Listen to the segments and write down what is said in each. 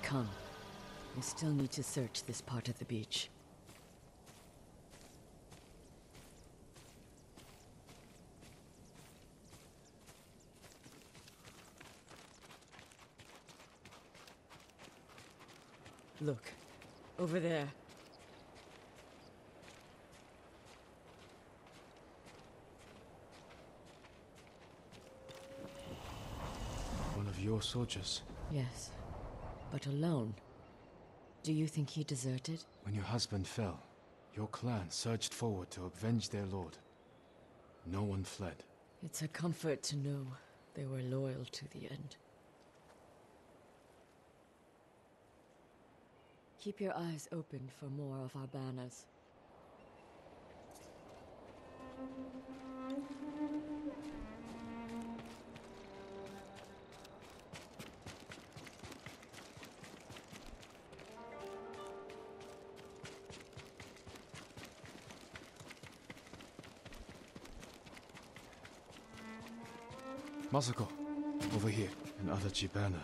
come. We still need to search this part of the beach. Look, over there. One of your soldiers? Yes, but alone. Do you think he deserted? When your husband fell, your clan surged forward to avenge their lord. No one fled. It's a comfort to know they were loyal to the end. Keep your eyes open for more of our banners. Masako, over here. Another banner.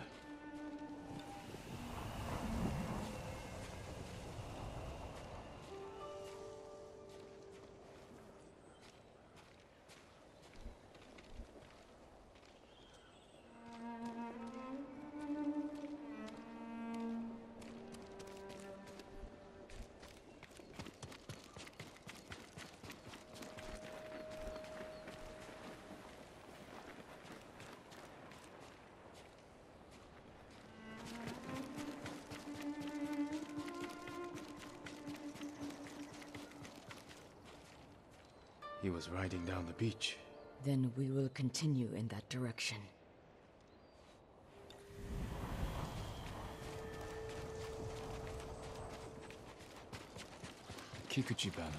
He was riding down the beach. Then we will continue in that direction. Kikuchi banner.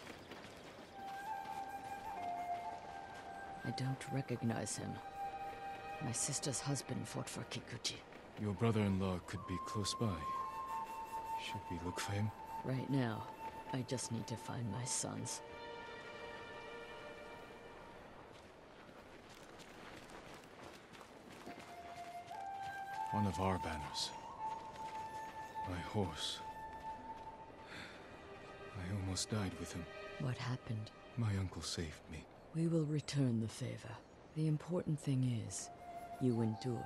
I don't recognize him. My sister's husband fought for Kikuchi. Your brother-in-law could be close by. Should we look for him? Right now, I just need to find my sons. One of our banners. My horse. I almost died with him. What happened? My uncle saved me. We will return the favor. The important thing is, you endured.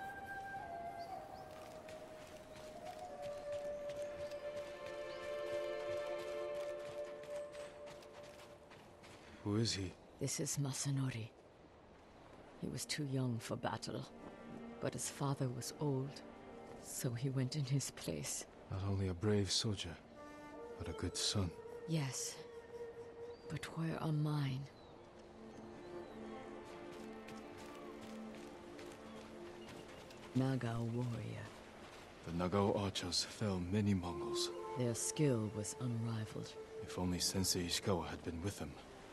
Who is he? This is Masanori. He was too young for battle, but his father was old, so he went in his place. Not only a brave soldier, but a good son. Yes, but where are mine? Nagao warrior. The Nagao archers fell many Mongols. Their skill was unrivaled. If only Sensei Ishikawa had been with them.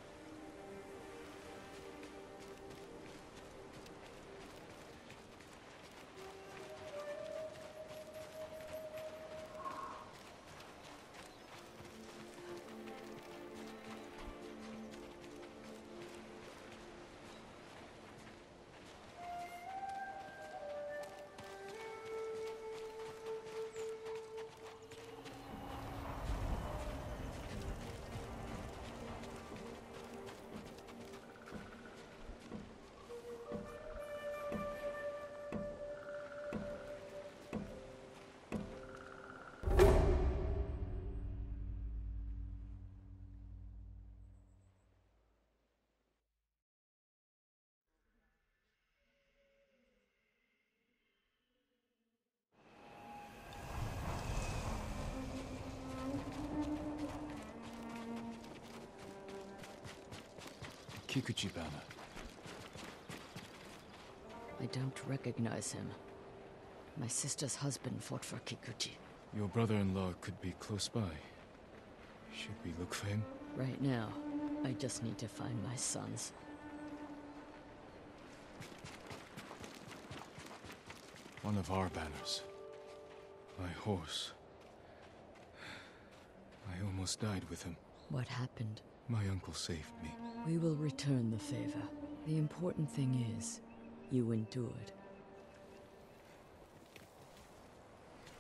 Kikuchi banner. I don't recognize him. My sister's husband fought for Kikuchi. Your brother-in-law could be close by. Should we look for him? Right now, I just need to find my sons. One of our banners. My horse. I almost died with him. What happened? My uncle saved me. We will return the favor. The important thing is, you endured.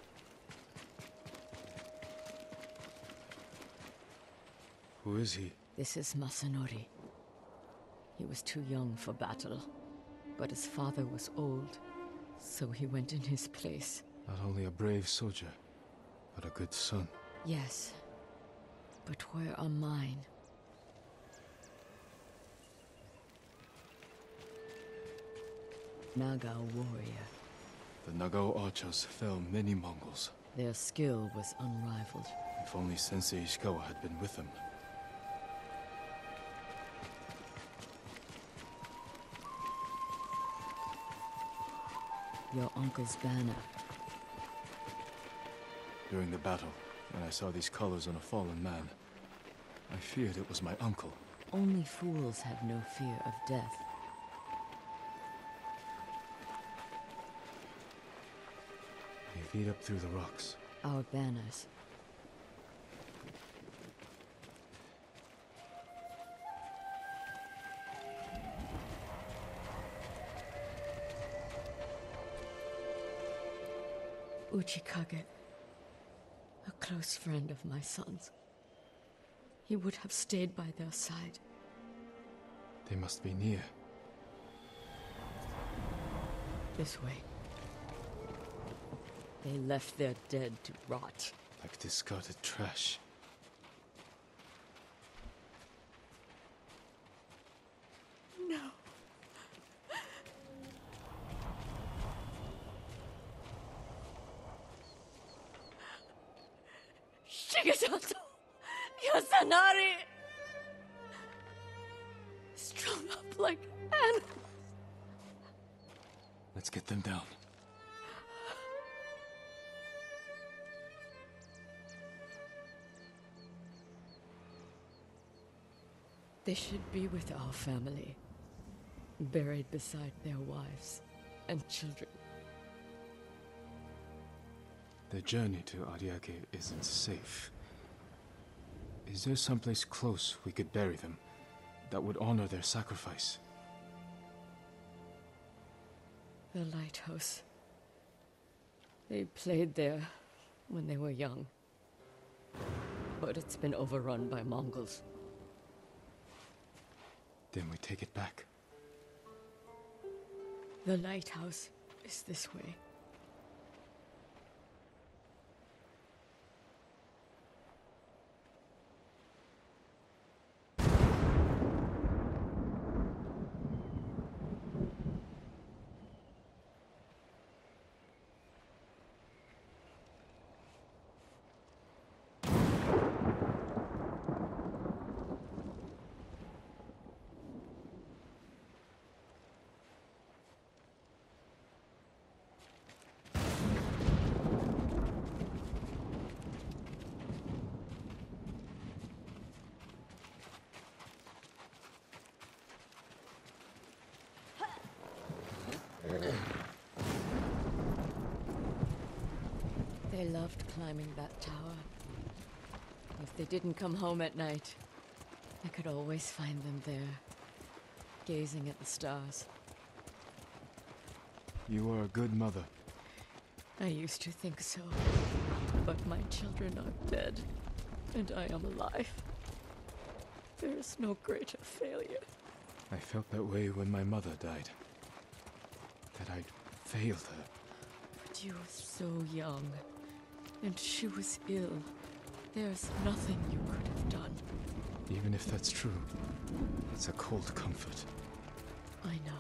Who is he? This is Masanori. He was too young for battle, but his father was old, so he went in his place. Not only a brave soldier, but a good son. Yes, but where are mine? Naga warrior. The Nagao archers fell many Mongols. Their skill was unrivaled. If only Sensei Ishikawa had been with them. Your uncle's banner. During the battle, when I saw these colors on a fallen man, I feared it was my uncle. Only fools have no fear of death. They lead up through the rocks. Our banners. Uchikage, a close friend of my son's. He would have stayed by their side. They must be near. This way. They left their dead to rot. Like discarded trash. No. Shigesato! Yasanari! Strung up like animals. Let's get them down. They should be with our family, buried beside their wives and children. The journey to Ariake isn't safe. Is there someplace close we could bury them that would honor their sacrifice? The lighthouse. They played there when they were young. But it's been overrun by Mongols. Then we take it back. The lighthouse is this way. They loved climbing that tower. If they didn't come home at night, I could always find them there, gazing at the stars. You are a good mother. I used to think so, but my children are dead, and I am alive. There is no greater failure. I felt that way when my mother died. That I'd failed her. But you were so young, and she was ill. There's nothing you could have done. Even if that's true, it's a cold comfort. I know.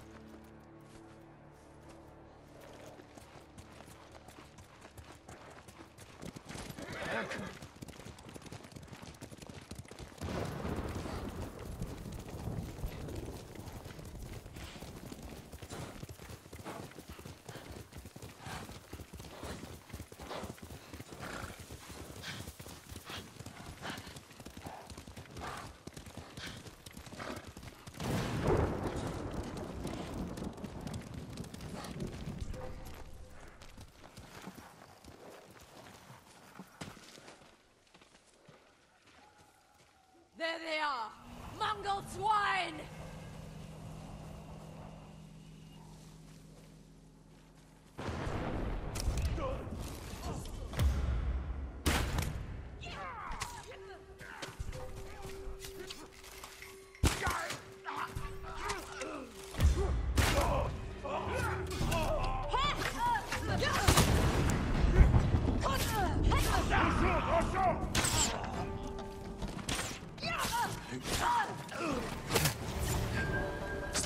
There they are! Mongol swine!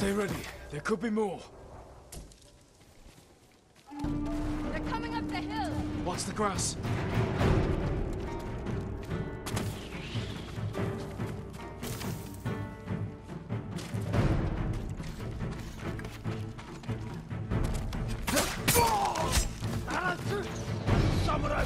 Stay ready. There could be more. They're coming up the hill! Watch the grass. Samurai!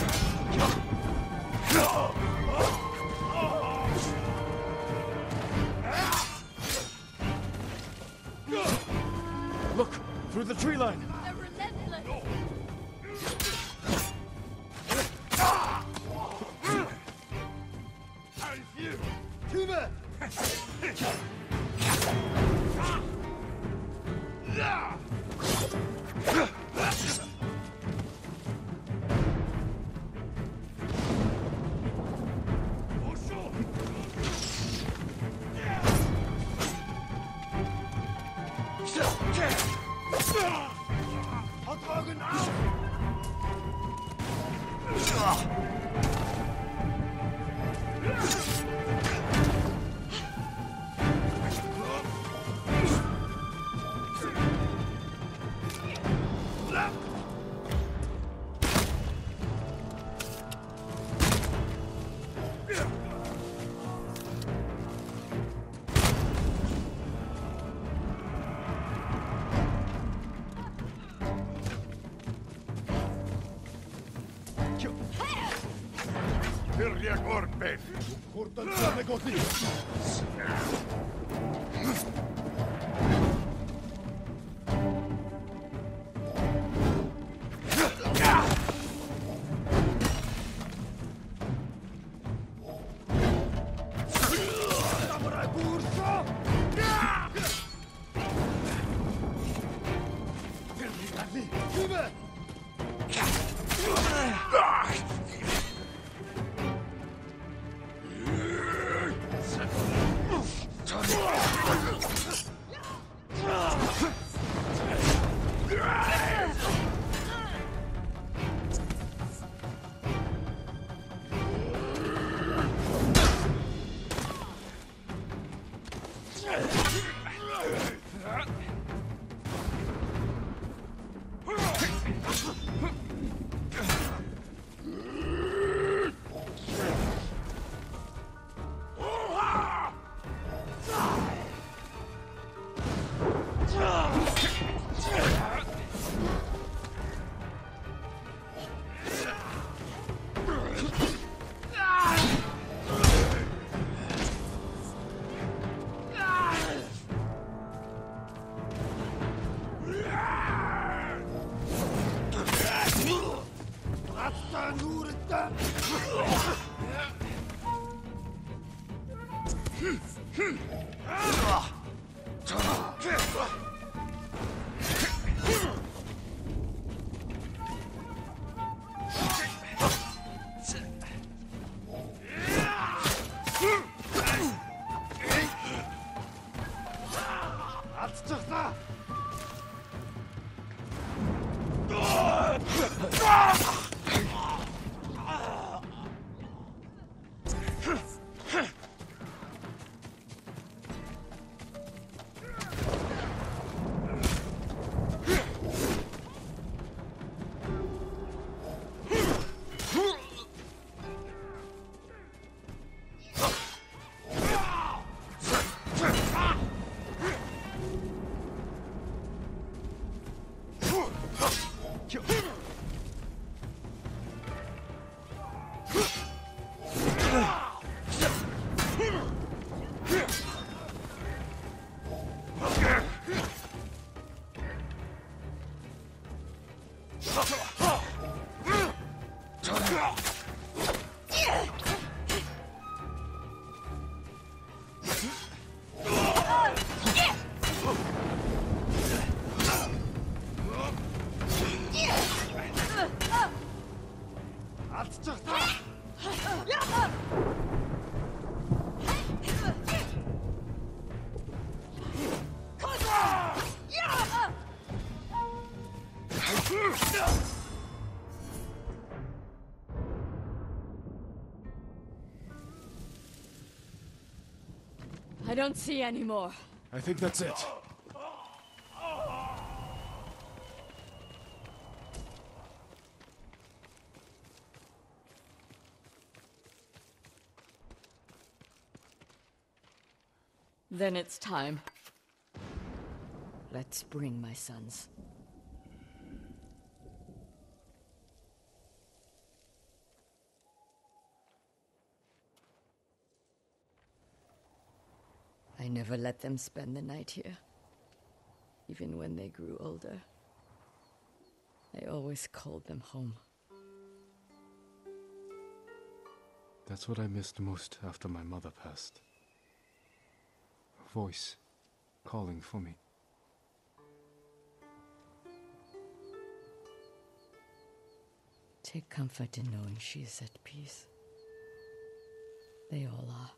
Look! Through the tree line! They're relentless! I refuse! Tuba! Hirja korpeen! Kurtan Suomen koti! Samurai Bursa! Hyvä! I don't see any more. I think that's it. Then it's time. Let's bring my sons. I never let them spend the night here. Even when they grew older. I always called them home. That's what I missed most after my mother passed. A voice calling for me. Take comfort in knowing she is at peace. They all are.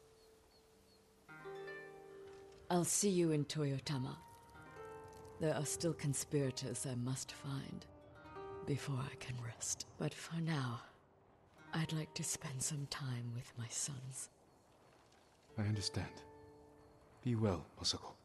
I'll see you in Toyotama. There are still conspirators I must find before I can rest. But for now, I'd like to spend some time with my sons. I understand. Be well, Masako.